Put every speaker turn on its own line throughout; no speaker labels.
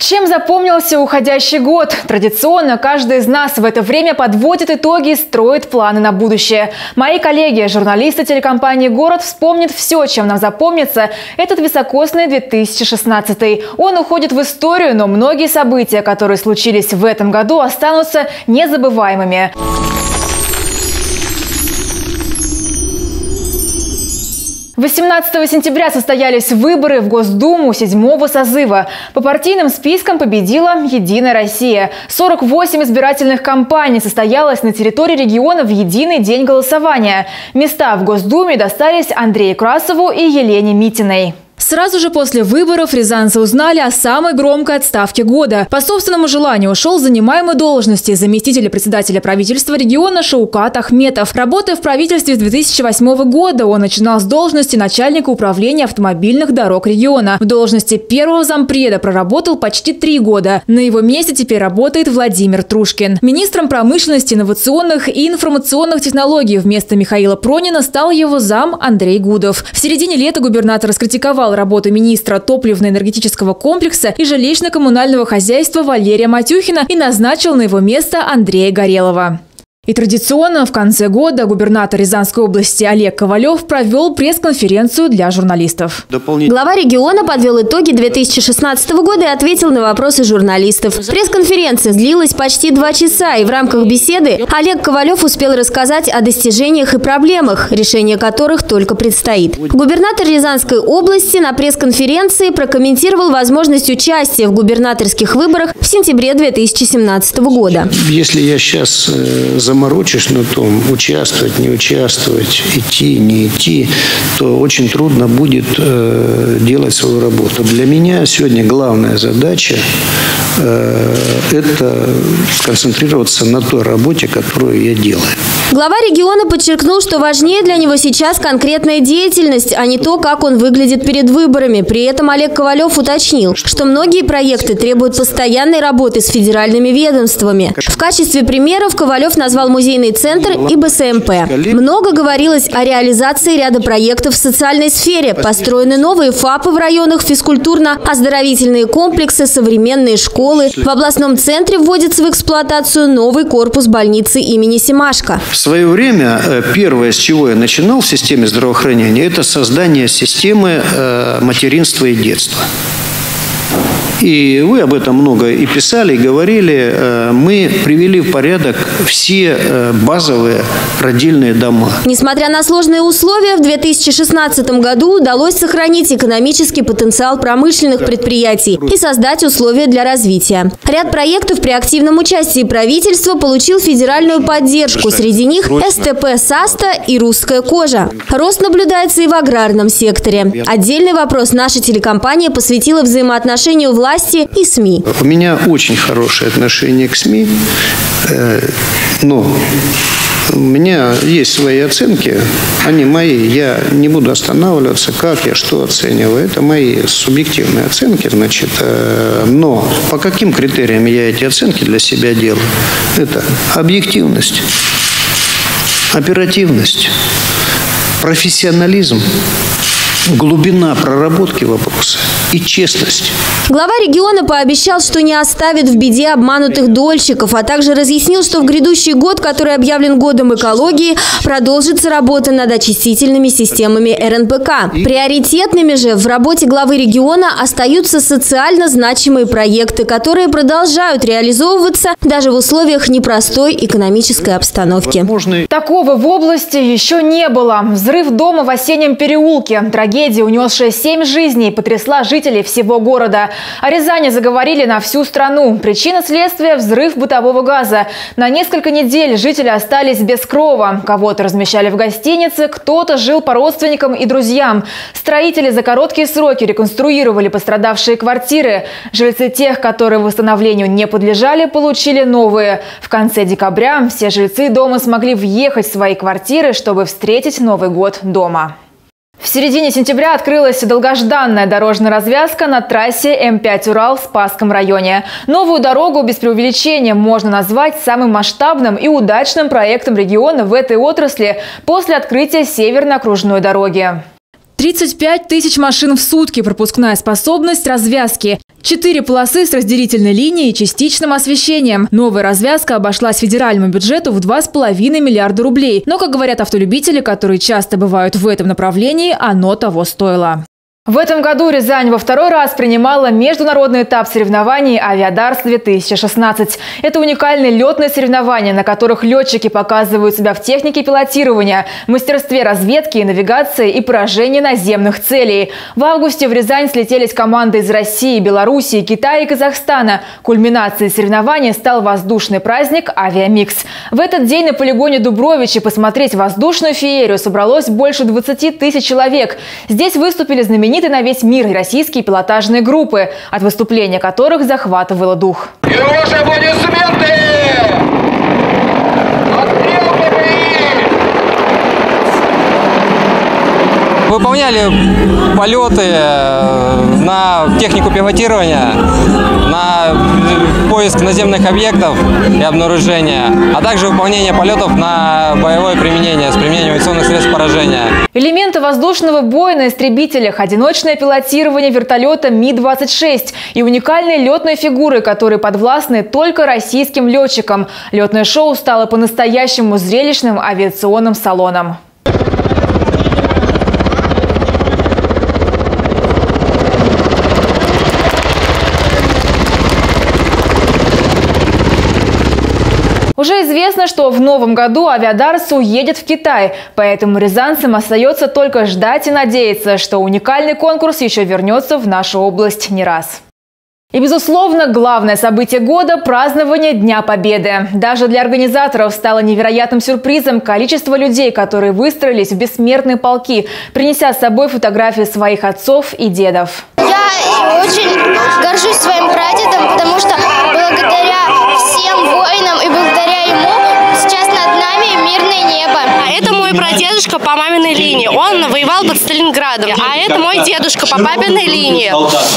Чем запомнился уходящий год? Традиционно каждый из нас в это время подводит итоги и строит планы на будущее. Мои коллеги, журналисты телекомпании «Город» вспомнят все, чем нам запомнится этот високосный 2016. Он уходит в историю, но многие события, которые случились в этом году, останутся незабываемыми. 18 сентября состоялись выборы в Госдуму 7-го созыва. По партийным спискам победила «Единая Россия». 48 избирательных кампаний состоялось на территории региона в единый день голосования. Места в Госдуме достались Андрею Красову и Елене Митиной. Сразу же после выборов рязанцы узнали о самой громкой отставке года. По собственному желанию ушел с занимаемой должности заместителя председателя правительства региона Шаукат Ахметов. Работая в правительстве с 2008 года, он начинал с должности начальника управления автомобильных дорог региона. В должности первого зампреда проработал почти 3 года. На его месте теперь работает Владимир Трушкин. Министром промышленности, инновационных и информационных технологий вместо Михаила Пронина стал его зам Андрей Гудов. В середине лета губернатор раскритиковал работу министра топливно-энергетического комплекса и жилищно-коммунального хозяйства Валерия Матюхина и назначил на его место Андрея Горелова. И традиционно в конце года губернатор Рязанской области Олег Ковалев провел пресс-конференцию для журналистов.
Глава региона подвел итоги 2016 года и ответил на вопросы журналистов. Пресс-конференция длилась почти 2 часа, и в рамках беседы Олег Ковалев успел рассказать о достижениях и проблемах, решение которых только предстоит. Губернатор Рязанской области на пресс-конференции прокомментировал возможность участия в губернаторских выборах в сентябре 2017 года.
Если я сейчас заморочишь на том, участвовать, не участвовать, идти, не идти, то очень трудно будет делать свою работу. Для меня сегодня главная задача это сконцентрироваться на той работе, которую я делаю.
Глава региона подчеркнул, что важнее для него сейчас конкретная деятельность, а не то, как он выглядит перед выборами. При этом Олег Ковалев уточнил, что многие проекты требуют постоянной работы с федеральными ведомствами. В качестве примеров Ковалев назвал музейный центр и БСМП. Много говорилось о реализации ряда проектов в социальной сфере. Построены новые ФАПы в районах, физкультурно-оздоровительные комплексы, современные школы. В областном центре вводится в эксплуатацию новый корпус больницы имени Семашко.
В свое время первое, с чего я начинал в системе здравоохранения, это создание системы материнства и детства. И вы об этом много и писали, и говорили. Мы привели в порядок все базовые родильные дома.
Несмотря на сложные условия, в 2016 году удалось сохранить экономический потенциал промышленных предприятий и создать условия для развития. Ряд проектов при активном участии правительства получил федеральную поддержку. Среди них СТП «Саста» и «Русская кожа». Рост наблюдается и в аграрном секторе. Отдельный вопрос наша телекомпания посвятила взаимоотношению власти и СМИ.
У меня очень хорошее отношение к СМИ, но у меня есть свои оценки, они мои. Я не буду останавливаться, как я что оцениваю. Это мои субъективные оценки, значит. Но по каким критериям я эти оценки для себя делаю? Это объективность, оперативность, профессионализм, глубина проработки вопроса и честность.
Глава региона пообещал, что не оставит в беде обманутых дольщиков, а также разъяснил, что в грядущий год, который объявлен годом экологии, продолжится работа над очистительными системами РНПК. Приоритетными же в работе главы региона остаются социально значимые проекты, которые продолжают реализовываться даже в условиях непростой экономической обстановки.
Такого в области еще не было. Взрыв дома в Осеннем переулке. Трагедия, унесшая 7 жизней, потрясла жителей всего города. О Рязани заговорили на всю страну. Причина следствия – взрыв бытового газа. На несколько недель жители остались без крова. Кого-то размещали в гостинице, кто-то жил по родственникам и друзьям. Строители за короткие сроки реконструировали пострадавшие квартиры. Жильцы тех, которые восстановлению не подлежали, получили новые. В конце декабря все жильцы дома смогли въехать в свои квартиры, чтобы встретить Новый год дома. В середине сентября открылась долгожданная дорожная развязка на трассе М5 Урал в Спасском районе. Новую дорогу без преувеличения можно назвать самым масштабным и удачным проектом региона в этой отрасли после открытия Северной окружной дороги. 35 тысяч машин в сутки, пропускная способность развязки. 4 полосы с разделительной линией и частичным освещением. Новая развязка обошлась федеральному бюджету в 2,5 миллиарда рублей. Но, как говорят автолюбители, которые часто бывают в этом направлении, оно того стоило. В этом году Рязань во второй раз принимала международный этап соревнований «Авиадарс-2016». Это уникальные летные соревнования, на которых летчики показывают себя в технике пилотирования, мастерстве разведки и навигации и поражении наземных целей. В августе в Рязань слетелись команды из России, Белоруссии, Китая и Казахстана. Кульминацией соревнований стал воздушный праздник «Авиамикс». В этот день на полигоне Дубровичи посмотреть воздушную феерию собралось больше 20 тысяч человек. Здесь выступили знаменитые на весь мир российские пилотажные группы, от выступления которых захватывало дух.
И ваши аплодисменты!
Выполняли полеты на технику пилотирования, на поиск наземных объектов и обнаружения, а также выполнение полетов на боевое применение с применением авиационных средств поражения.
Элементы воздушного боя на истребителях, одиночное пилотирование вертолета Ми-26 и уникальные летные фигуры, которые подвластны только российским летчикам. Летное шоу стало по-настоящему зрелищным авиационным салоном. Уже известно, что в новом году Авиадарс уедет в Китай, поэтому рязанцам остается только ждать и надеяться, что уникальный конкурс еще вернется в нашу область не раз. И, безусловно, главное событие года – празднование Дня Победы. Даже для организаторов стало невероятным сюрпризом количество людей, которые выстроились в бессмертные полки, принеся с собой фотографии своих отцов и дедов.
Я очень горжусь своим прадедом, потому что благодаря всем воинам и благодаря ему сейчас над нами мирное небо.
Это мой прадедушка по маминой линии. Он воевал под Сталинградом. А это мой дедушка по папиной линии.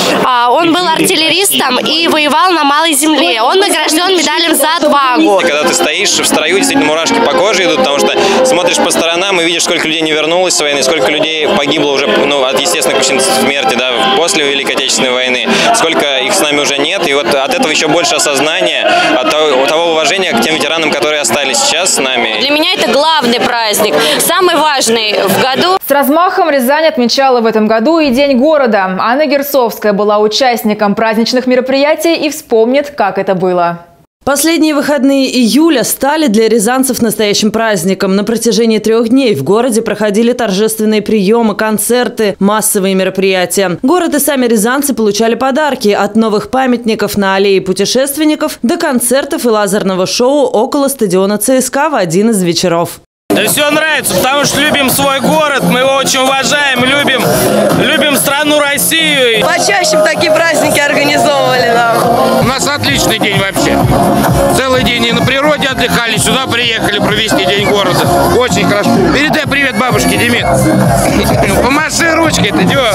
Он был артиллеристом и воевал на Малой Земле. Он награжден медалем за отвагу.
Когда ты стоишь в строю, действительно мурашки по коже идут, потому что смотришь по сторонам и видишь, сколько людей не вернулось с войны, сколько людей погибло уже от естественных причин смерти, да, после Великой Отечественной войны, сколько их с нами уже нет. И вот от этого еще больше осознания, от того уважения к тем ветеранам, которые остались сейчас с нами.
Для меня это главный праздник, самый важный в году.
С размахом Рязань отмечала в этом году и День города. Анна Герцовская была участником праздничных мероприятий и вспомнит, как это было.
Последние выходные июля стали для рязанцев настоящим праздником. На протяжении 3 дней в городе проходили торжественные приемы, концерты, массовые мероприятия. Город и сами рязанцы получали подарки от новых памятников на аллее путешественников до концертов и лазерного шоу около стадиона ЦСКА в один из вечеров.
Да все нравится, потому что любим свой город, мы его очень уважаем, любим страну Россию.
Почаще бы такие праздники организовывали нам.
У нас отличный день вообще. Целый день и на природе отдыхали, сюда приехали провести День города. Очень хорошо. Передай привет бабушке, Демид. Помаши ручкой, ты чего?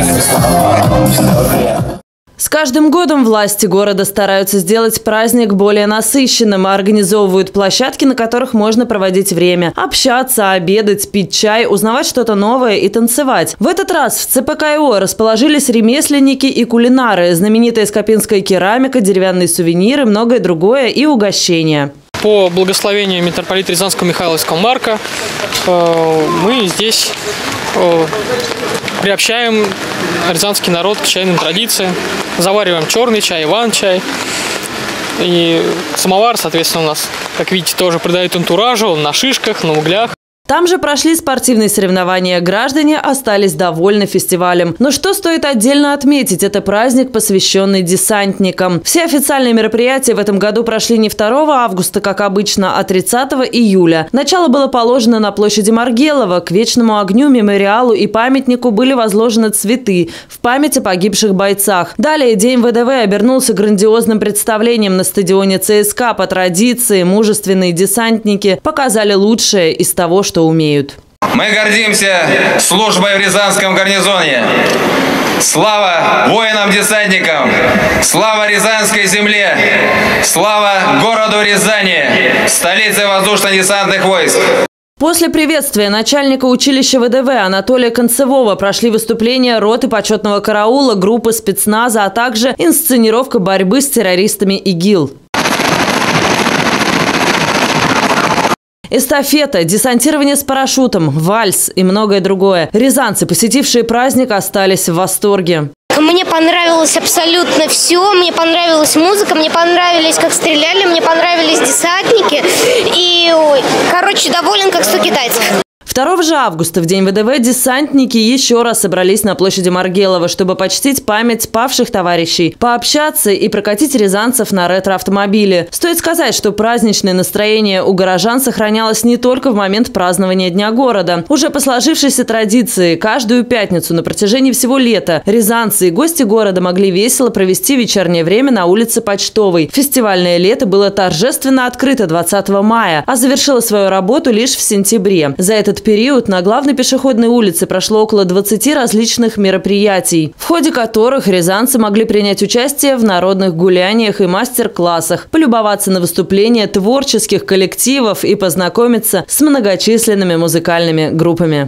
С каждым годом власти города стараются сделать праздник более насыщенным, а организовывают площадки, на которых можно проводить время, общаться, обедать, пить чай, узнавать что-то новое и танцевать. В этот раз в ЦПКИО расположились ремесленники и кулинары, знаменитая скопинская керамика, деревянные сувениры, многое другое и угощения.
По благословению митрополита Рязанского Михаила Марка мы здесь приобщаем рязанский народ к чайным традициям. Завариваем черный чай, иван-чай. И самовар, соответственно, у нас, как видите, тоже придает антуражу на шишках, на углях.
Там же прошли спортивные соревнования. Граждане остались довольны фестивалем. Но что стоит отдельно отметить, это праздник, посвященный десантникам. Все официальные мероприятия в этом году прошли не 2 августа, как обычно, а 30 июля. Начало было положено на площади Маргелова. К вечному огню, мемориалу и памятнику были возложены цветы в память о погибших бойцах. Далее День ВДВ обернулся грандиозным представлением на стадионе ЦСКА. По традиции мужественные десантники показали лучшее из того, что умеют.
Мы гордимся службой в Рязанском гарнизоне. Слава воинам-десантникам! Слава Рязанской земле! Слава городу Рязани, столице воздушно-десантных войск!
После приветствия начальника училища ВДВ Анатолия Концевого прошли выступления роты почетного караула, группы спецназа, а также инсценировка борьбы с террористами ИГИЛ. Эстафета, десантирование с парашютом, вальс и многое другое. Рязанцы, посетившие праздник, остались в восторге.
Мне понравилось абсолютно все. Мне понравилась музыка, мне понравились, как стреляли, мне понравились десантники. И, короче, доволен, как 100 китайцев.
2 же августа, в день ВДВ, десантники еще раз собрались на площади Маргелова, чтобы почтить память павших товарищей, пообщаться и прокатить рязанцев на ретро-автомобиле. Стоит сказать, что праздничное настроение у горожан сохранялось не только в момент празднования Дня города. Уже по сложившейся традиции, каждую пятницу на протяжении всего лета рязанцы и гости города могли весело провести вечернее время на улице Почтовой. Фестивальное лето было торжественно открыто 20 мая, а завершило свою работу лишь в сентябре. За этот период на главной пешеходной улице прошло около 20 различных мероприятий, в ходе которых рязанцы могли принять участие в народных гуляниях и мастер-классах, полюбоваться на выступления творческих коллективов и познакомиться с многочисленными музыкальными группами.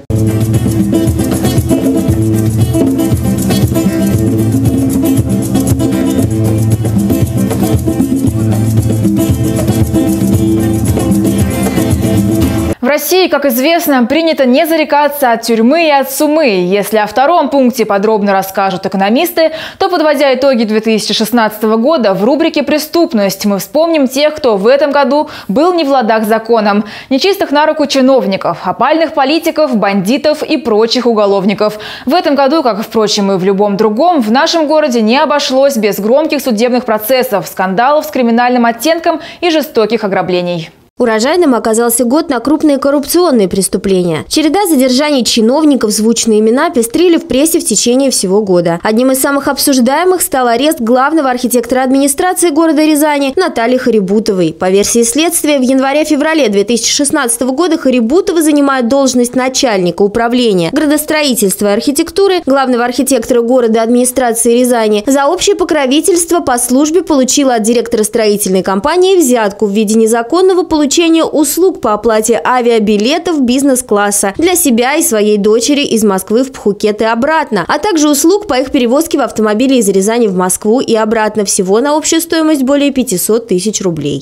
В России, как известно, принято не зарекаться от тюрьмы и от сумы. Если о втором пункте подробно расскажут экономисты, то, подводя итоги 2016 года, в рубрике «Преступность» мы вспомним тех, кто в этом году был не в ладах с законом. Нечистых на руку чиновников, опальных политиков, бандитов и прочих уголовников. В этом году, как, впрочем, и в любом другом, в нашем городе не обошлось без громких судебных процессов, скандалов с криминальным оттенком и жестоких ограблений.
Урожайным оказался год на крупные коррупционные преступления. Череда задержаний чиновников, звучные имена пестрили в прессе в течение всего года. Одним из самых обсуждаемых стал арест главного архитектора администрации города Рязани Натальи Харибутовой. По версии следствия, в январе-феврале 2016 года Харибутова занимает должность начальника управления градостроительства и архитектуры, главного архитектора города администрации Рязани. За общее покровительство по службе получила от директора строительной компании взятку в виде незаконного получения услуг по оплате авиабилетов бизнес-класса для себя и своей дочери из Москвы в Пхукет и обратно, а также услуг по их перевозке в автомобиле из Рязани в Москву и обратно, всего на общую стоимость более 500 тысяч рублей.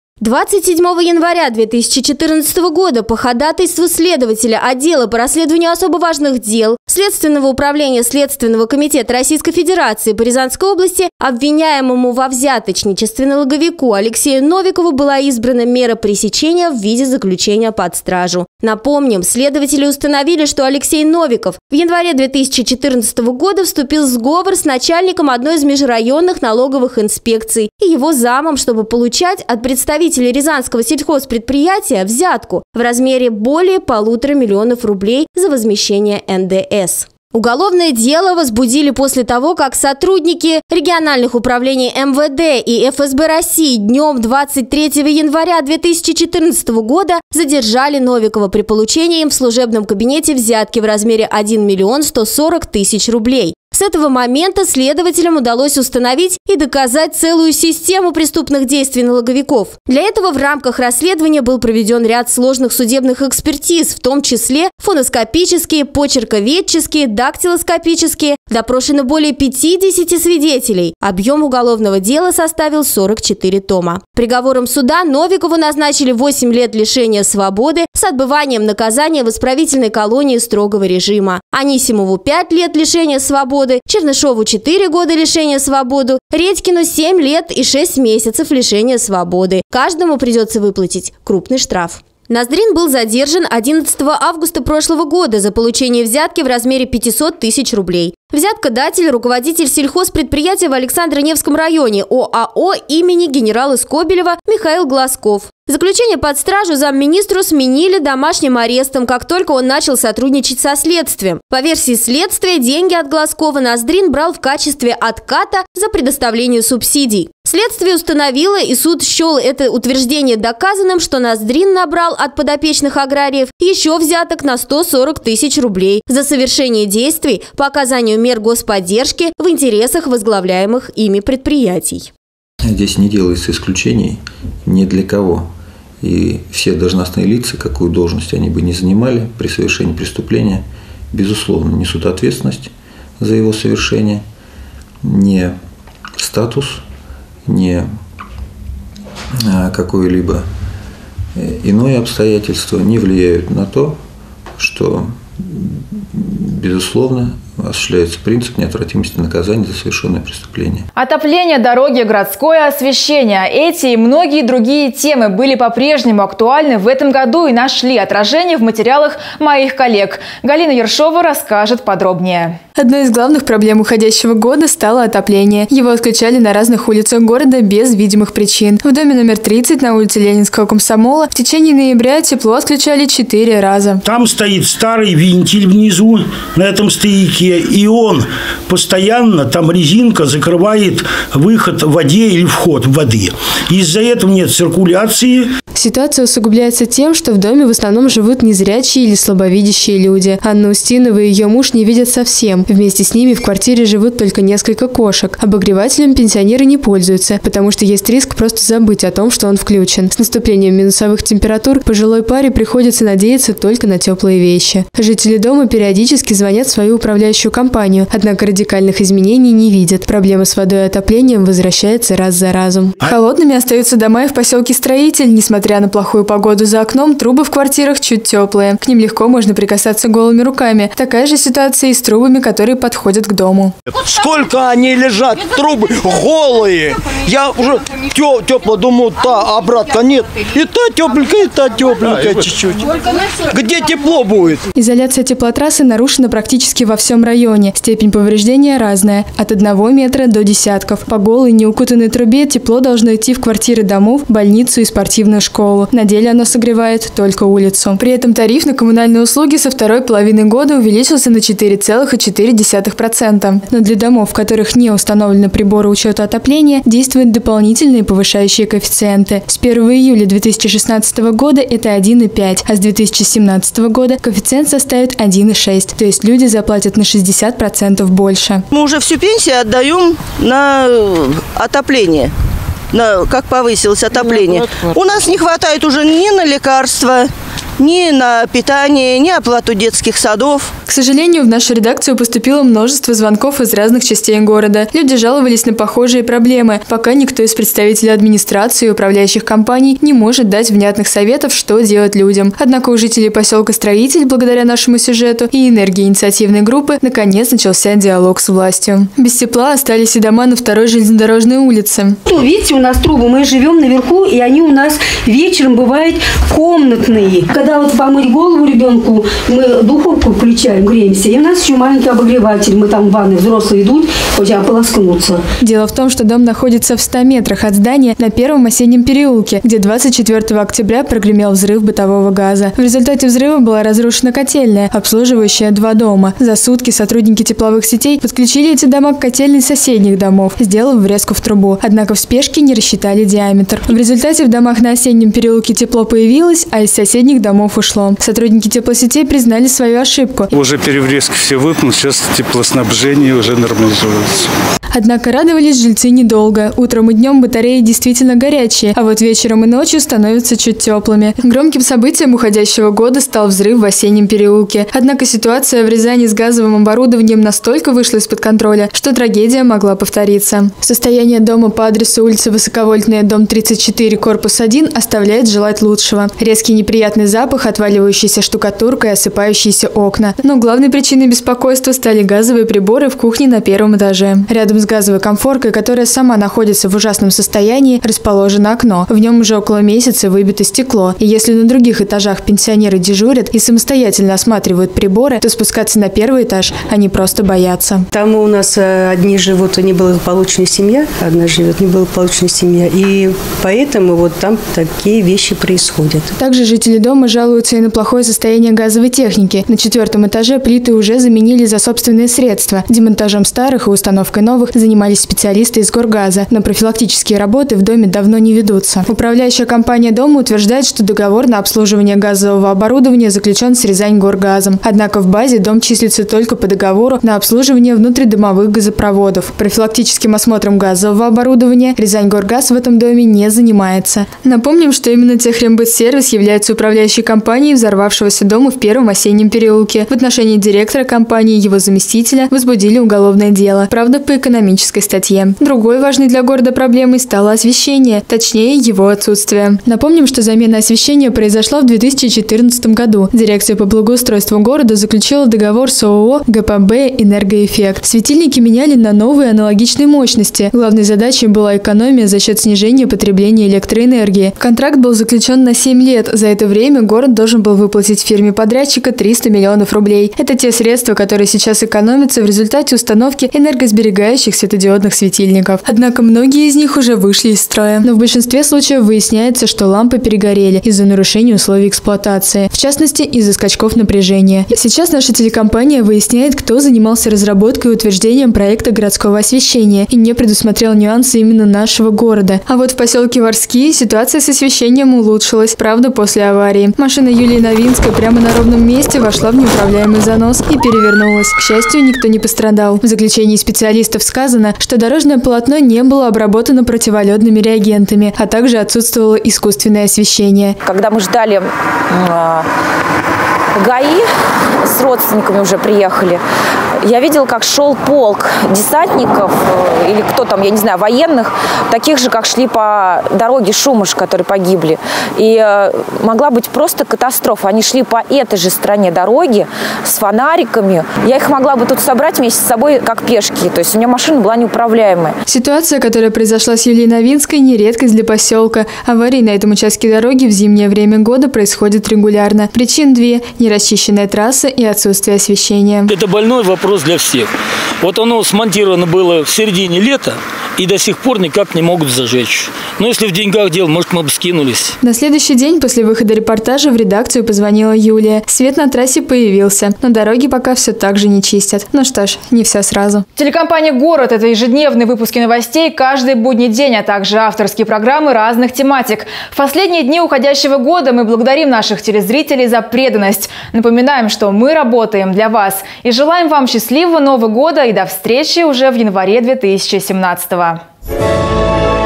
27 января 2014 года по ходатайству следователя отдела по расследованию особо важных дел Следственного управления Следственного комитета Российской Федерации по Рязанской области обвиняемому во взяточничестве налоговику Алексею Новикову была избрана мера пресечения в виде заключения под стражу. Напомним, следователи установили, что Алексей Новиков в январе 2014 года вступил в сговор с начальником одной из межрайонных налоговых инспекций и его замом, чтобы получать от представителей Рязанского сельхозпредприятия взятку в размере более 1,5 миллиона рублей за возмещение НДС. Уголовное дело возбудили после того, как сотрудники региональных управлений МВД и ФСБ России днем 23 января 2014 года задержали Новикова при получении им в служебном кабинете взятки в размере 1 миллион 140 тысяч рублей. С этого момента следователям удалось установить и доказать целую систему преступных действий налоговиков. Для этого в рамках расследования был проведен ряд сложных судебных экспертиз, в том числе фоноскопические, почерковедческие, дактилоскопические. Допрошено более 50 свидетелей. Объем уголовного дела составил 44 тома. Приговором суда Новикову назначили 8 лет лишения свободы с отбыванием наказания в исправительной колонии строгого режима. Анисимову 5 лет лишения свободы, Чернышову 4 года лишения свободы, Редькину 7 лет и 6 месяцев лишения свободы. Каждому придется выплатить крупный штраф. Ноздрин был задержан 11 августа прошлого года за получение взятки в размере 500 тысяч рублей. Взяткодатель – руководитель сельхозпредприятия в Александро-Невском районе ОАО имени генерала Скобелева Михаил Глазков. Заключение под стражу замминистру сменили домашним арестом, как только он начал сотрудничать со следствием. По версии следствия, деньги от Глазкова Ноздрин брал в качестве отката за предоставление субсидий. Следствие установило, и суд счел это утверждение доказанным, что Ноздрин набрал от подопечных аграриев еще взяток на 140 тысяч рублей за совершение действий по оказанию мер господдержки в интересах возглавляемых ими предприятий.
Здесь не делается исключений ни для кого. И все должностные лица, какую должность они бы ни занимали при совершении преступления, безусловно, несут ответственность за его совершение. Не статус, не какое-либо иное обстоятельство не влияют на то, что, безусловно, осуществляется принцип неотвратимости наказания за совершенное преступление.
Отопление дороги, городское освещение. Эти и многие другие темы были по-прежнему актуальны в этом году и нашли отражение в материалах моих коллег. Галина Ершова расскажет подробнее.
Одной из главных проблем уходящего года стало отопление. Его отключали на разных улицах города без видимых причин. В доме номер 30 на улице Ленинского комсомола в течение ноября тепло отключали 4 раза.
Там стоит старый вентиль внизу на этом стояке. И он постоянно, там резинка закрывает выход в воде или вход в воды. Из-за этого нет циркуляции.
Ситуация усугубляется тем, что в доме в основном живут незрячие или слабовидящие люди. Анна Устинова и ее муж не видят совсем. Вместе с ними в квартире живут только несколько кошек. Обогревателем пенсионеры не пользуются, потому что есть риск просто забыть о том, что он включен. С наступлением минусовых температур пожилой паре приходится надеяться только на теплые вещи. Жители дома периодически звонят в свою управляющую компанию, однако радикальных изменений не видят. Проблема с водой и отоплением возвращается раз за разом. Холодными остаются дома и в поселке Строитель. Несмотря на плохую погоду за окном, трубы в квартирах чуть теплые. К ним легко можно прикасаться голыми руками. Такая же ситуация и с трубами, которые подходят к дому.
Сколько они лежат, трубы голые. Я уже тепло думаю, та обратно нет. И та тепленькая чуть-чуть. Где тепло будет?
Изоляция теплотрассы нарушена практически во всем районе. Степень повреждения разная – от 1 метра до десятков. По голой, неукутанной трубе тепло должно идти в квартиры домов, больницу и спортивную школу. На деле оно согревает только улицу. При этом тариф на коммунальные услуги со второй половины года увеличился на 4,4%. Но для домов, в которых не установлены приборы учета отопления, действуют дополнительные повышающие коэффициенты. С 1 июля 2016 года это 1,5, а с 2017 года коэффициент составит 1,6. То есть люди заплатят на 60% больше.
Мы уже всю пенсию отдаем на отопление. Как повысилось отопление. У нас не хватает уже ни на лекарства, ни на питание, ни оплату детских садов.
К сожалению, в нашу редакцию поступило множество звонков из разных частей города. Люди жаловались на похожие проблемы, пока никто из представителей администрации и управляющих компаний не может дать внятных советов, что делать людям. Однако у жителей поселка Строитель, благодаря нашему сюжету и энергии инициативной группы, наконец начался диалог с властью. Без тепла остались и дома на второй железнодорожной улице.
Видите, у нас трубы, мы живем наверху, и они у нас вечером бывают комнатные. Когда вот помыть голову ребенку, мы духовку включаем, греемся. И у нас еще маленький обогреватель. Мы там в ванной, взрослые идут, хоть ополоскнуться.
Дело в том, что дом находится в 100 метрах от здания на Первом осеннем переулке, где 24 октября прогремел взрыв бытового газа. В результате взрыва была разрушена котельная, обслуживающая 2 дома. За сутки сотрудники тепловых сетей подключили эти дома к котельной соседних домов, сделав врезку в трубу. Однако в спешке не рассчитали диаметр. В результате в домах на осеннем переулке тепло появилось, а из соседних домов ушло. Сотрудники теплосетей признали свою ошибку.
Уже переврезки все выполнены, сейчас теплоснабжение уже нормализуется.
Однако радовались жильцы недолго. Утром и днем батареи действительно горячие, а вот вечером и ночью становятся чуть теплыми. Громким событием уходящего года стал взрыв в осеннем переулке. Однако ситуация в Рязани с газовым оборудованием настолько вышла из-под контроля, что трагедия могла повториться. Состояние дома по адресу улица Высоковольтная, дом 34, корпус 1 оставляет желать лучшего. Резкий неприятный запах, отваливающаяся штукатурка и осыпающиеся окна. Но главной причиной беспокойства стали газовые приборы в кухне на 1-м этаже. Рядом с газовой конфоркой, которая сама находится в ужасном состоянии, расположено окно. В нем уже около месяца выбито стекло. И если на других этажах пенсионеры дежурят и самостоятельно осматривают приборы, то спускаться на 1-й этаж они просто боятся.
Там у нас одни живут неблагополучная семья, одна живет неблагополучная семья. И поэтому вот там такие вещи происходят.
Также жители дома жалуются и на плохое состояние газовой техники. На 4-м этаже плиты уже заменили за собственные средства. Демонтажом старых и установкой новых занимались специалисты из Горгаза. Но профилактические работы в доме давно не ведутся. Управляющая компания дома утверждает, что договор на обслуживание газового оборудования заключен с Рязань-Горгазом. Однако в базе дом числится только по договору на обслуживание внутридомовых газопроводов. Профилактическим осмотром газового оборудования Рязань-Горгаз в этом доме не занимается. Напомним, что именно Техрембытсервис является управляющей компанией взорвавшегося дома в 1-м осеннем переулке. В отношении директора компании и его заместителя возбудили уголовное дело. Правда, по экономической статье. Другой важной для города проблемой стало освещение, точнее его отсутствие. Напомним, что замена освещения произошла в 2014 году. Дирекция по благоустройству города заключила договор с ООО ГПБ «Энергоэффект». Светильники меняли на новые аналогичные мощности. Главной задачей была экономия за счет снижения потребления электроэнергии. Контракт был заключен на 7 лет. За это время город должен был выплатить фирме подрядчика 300 миллионов рублей. Это те средства, которые сейчас экономятся в результате установки энергосберегающих светодиодных светильников. Однако многие из них уже вышли из строя. Но в большинстве случаев выясняется, что лампы перегорели из-за нарушения условий эксплуатации. В частности, из-за скачков напряжения. Сейчас наша телекомпания выясняет, кто занимался разработкой и утверждением проекта городского освещения и не предусмотрел нюансы именно нашего города. А вот в поселке Варские ситуация с освещением улучшилась. Правда, после аварии. Машина Юлии Новинской прямо на ровном месте вошла в неуправляемый занос и перевернулась. К счастью, никто не пострадал. В заключении специалистов сказано, что дорожное полотно не было обработано противоледными реагентами, а также отсутствовало искусственное освещение.
Когда мы ждали ГАИ, с родственниками уже приехали, я видела, как шел полк десантников или кто там, я не знаю, военных, таких же, как шли по дороге Шумыш, которые погибли. И могла быть просто катастрофа. Они шли по этой же стороне дороги с фонариками. Я их могла бы тут собрать вместе с собой как пешки. То есть у меня машина была неуправляемая.
Ситуация, которая произошла с Юлией Новинской, не редкость для поселка. Аварии на этом участке дороги в зимнее время года происходят регулярно. Причин две – нерасчищенная трасса и отсутствие освещения.
Это больной вопрос для всех. Вот оно смонтировано было в середине лета и до сих пор никак не могут зажечь. Но если в деньгах дело, может, мы бы скинулись.
На следующий день после выхода репортажа в редакцию позвонила Юлия. Свет на трассе появился, но дороги пока все так же не чистят. Ну что ж, не все сразу.
Телекомпания «Город» – это ежедневные выпуски новостей каждый будний день, а также авторские программы разных тематик. В последние дни уходящего года мы благодарим наших телезрителей за преданность. Напоминаем, что мы работаем для вас и желаем вам счастливого Нового года и до встречи уже в январе 2017-го.